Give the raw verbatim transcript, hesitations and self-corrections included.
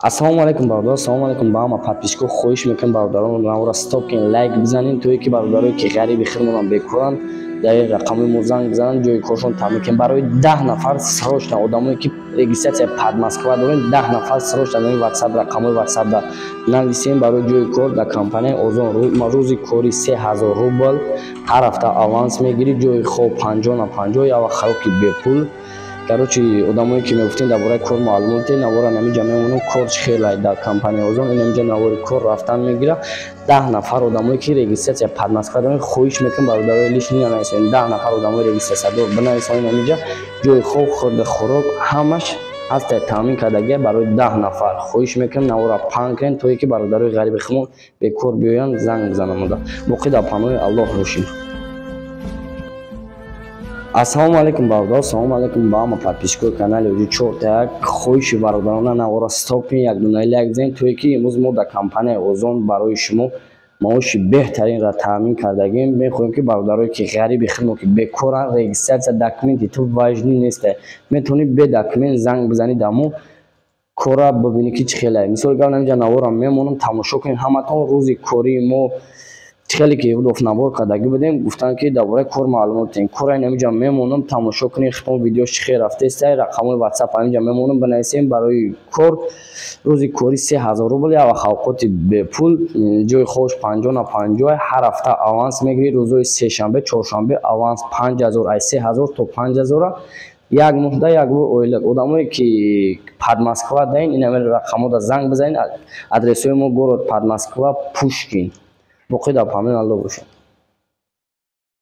Ассалому алайкум бародар, салому алайкум ба ҳама подписчикҳо. Хоҳиш мекунам бародарон навора стоп кин, лайк бизанин, то ки бародарое ки ғариби хирмонам бекоранд дар рақами мо занг бизананд, ҷои коршон таъмин кунем. Барои даҳ нафар срочно одамое ки регистратсия под Москва дорем, даҳ нафар срочно дар WhatsApp рақамои WhatsApp да нависем барои ҷои кор дар компания Озон. Рӯзи кори се ҳазор рубл, ҳар ҳафта аванс мегирӣ, ҷои хоб панҷоҳ на панҷоҳ, ява хароки бепул. Короче, одамое ки мегуфтин дар бораи кор маълумоте, навора намиҷа мемонам кор чӣ хелай дар компания Озон, инамиҷа навори кор рафтан мегира. даҳ нафар одамое ки регистратсия под Москва дорем, хоҳиш мекунам бародарои лишни нависонед. даҳ нафар одамои регистратсиядор бинависонед намиҷа, ҷои хоб, хӯрда хӯрок, ҳамаш ҳасте таъмин кардагия барои даҳ нафар. Хоҳиш мекунам навора паҳн кунед, то ки бародарои ғариби химон бекор биёянд, занг бизанам. Боқӣ дар паноҳи Аллоҳ бошем. Ассалому алайкум бародар, салому алайкум ба ҳама подписчикои канали Оҷи чор та як. Хоҳиши бародарона навора стоп кунед, як дуна лайк бизанед, то ки имрӯз мо дар компания Озон барои шумо маоши беҳтаринро таъмин кардагим. Мехоҳем ки бародарое ки ғариби хидмо ки бекоранд, регистратсия документи ту важни нест, метавонед бе документ занг бизанед дар мо кора бибинед ки чӣ хелай. Мисоли гап намиҷа навора мемонам, тамошо кунед ҳаматон рӯзи кории мо чӣ хеле ки рафтнавор кардагӣ будем, гуфтанд ки дар бораи кор маълумот дем. Кора намиҷа мемонам, тамошо кунед, хитон видеош чӣ хел рафтест, рақамои WhatsApp намиҷа мемонам бинависем барои кор. Рӯзи кори се ҳазор рубл, ява халқоти бепул, ҷои хобш панҷоҳ на панҷоҳ, ҳар ҳафта аванс мегирӣ. Рӯзои сешанбе, чоршанбе аванс панҷ ҳазор, аз се ҳазор то панҷ ҳазор, як муҳда як бор оилак. Одамое ки под Москва даин, инаме рақамода занг бизанед. Адресои мо город под Москва, Пушкин. Боқӣ дар паноҳи Аллоҳ бошед.